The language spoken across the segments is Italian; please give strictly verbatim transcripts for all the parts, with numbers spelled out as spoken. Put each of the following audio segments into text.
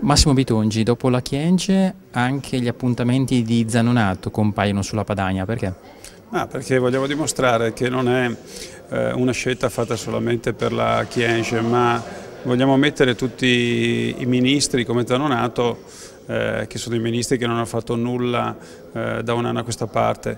Massimo Bitongi, dopo la Chienge anche gli appuntamenti di Zanonato compaiono sulla Padania, perché? Ah, perché vogliamo dimostrare che non è eh, una scelta fatta solamente per la Chienge, ma vogliamo mettere tutti i ministri come Zanonato, eh, che sono i ministri che non hanno fatto nulla eh, da un anno a questa parte.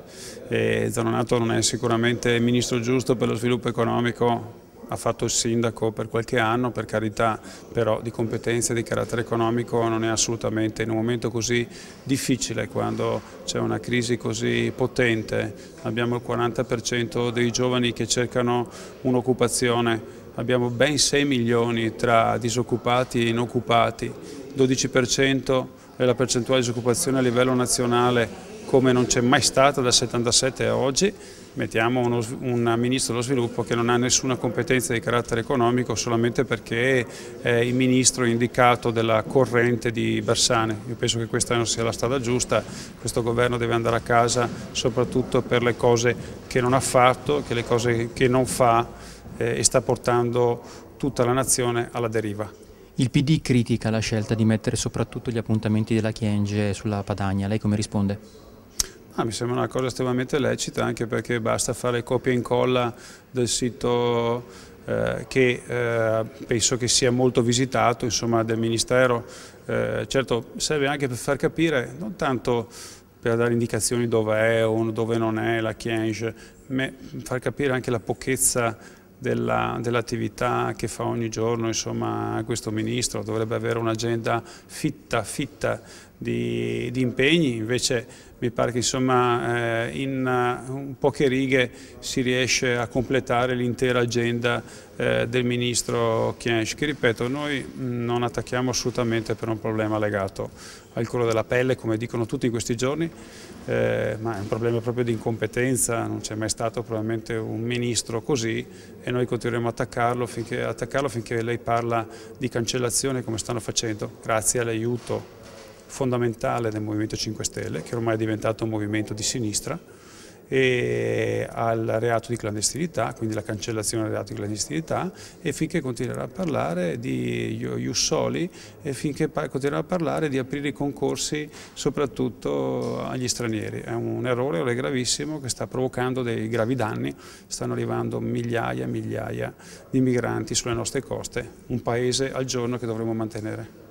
E Zanonato non è sicuramente il ministro giusto per lo sviluppo economico. Ha fatto il sindaco per qualche anno, per carità, però di competenze di carattere economico non è assolutamente, in un momento così difficile, quando c'è una crisi così potente, abbiamo il quaranta per cento dei giovani che cercano un'occupazione, abbiamo ben sei milioni tra disoccupati e inoccupati, dodici per cento è la percentuale di disoccupazione a livello nazionale, come non c'è mai stata dal settantasette a oggi. Mettiamo uno, un ministro dello sviluppo che non ha nessuna competenza di carattere economico solamente perché è il ministro indicato della corrente di Bersani. Io penso che questa non sia la strada giusta, questo governo deve andare a casa soprattutto per le cose che non ha fatto, che le cose che non fa eh, e sta portando tutta la nazione alla deriva. Il P D critica la scelta di mettere soprattutto gli appuntamenti della Chienge sulla Padania, lei come risponde? Ah, mi sembra una cosa estremamente lecita, anche perché basta fare copia e incolla del sito eh, che eh, penso che sia molto visitato, insomma, del Ministero. Eh, certo, serve anche per far capire, non tanto per dare indicazioni dove è o dove non è la Chienge, ma far capire anche la pochezza dell'attività dell che fa ogni giorno, insomma, questo ministro. Dovrebbe avere un'agenda fitta, fitta di, di impegni, invece mi pare che insomma, eh, in uh, poche righe si riesce a completare l'intera agenda eh, del ministro Chienge, che ripeto, noi non attacchiamo assolutamente per un problema legato al colore della pelle, come dicono tutti in questi giorni, eh, ma è un problema proprio di incompetenza, non c'è mai stato probabilmente un ministro così e noi continueremo a attaccarlo finché, attaccarlo finché lei parla di cancellazione come stanno facendo, grazie all'aiuto fondamentale del Movimento cinque Stelle, che ormai è diventato un movimento di sinistra, e al reato di clandestinità, quindi la cancellazione del reato di clandestinità, e finché continuerà a parlare di ius soli e finché continuerà a parlare di aprire i concorsi soprattutto agli stranieri. È un errore gravissimo che sta provocando dei gravi danni, stanno arrivando migliaia e migliaia di migranti sulle nostre coste, un paese al giorno che dovremo mantenere.